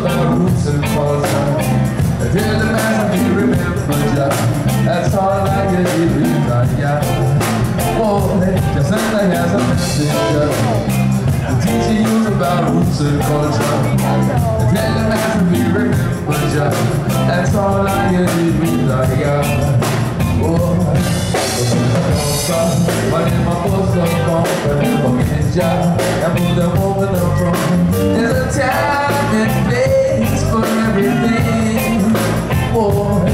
about roots and culture. Tell the man he remembers ya. That's all I can give you, yeah. Oh, just send the hands of messenger to teach you about roots and culture. Tell the man he remembers ya. That's all I can give you, yeah. Oh, but in my post of confidence, and move the moment I'm from. There's a time and place for everything. Oh,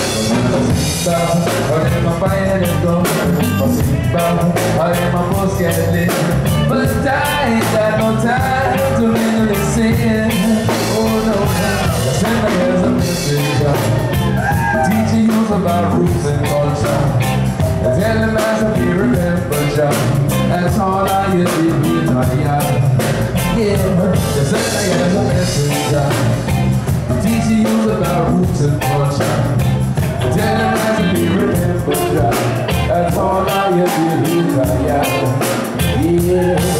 but in my mind and go, but in my post get lit. But I ain't got no time to really sin. Oh no, send me as a messenger, teaching you about roots and culture. Tell the master he remembers ya. That's all I get to do, yeah. Just send me as a messenger, teaching you about roots and culture. Tell the master he remembers ya. That's all I get to do, yeah.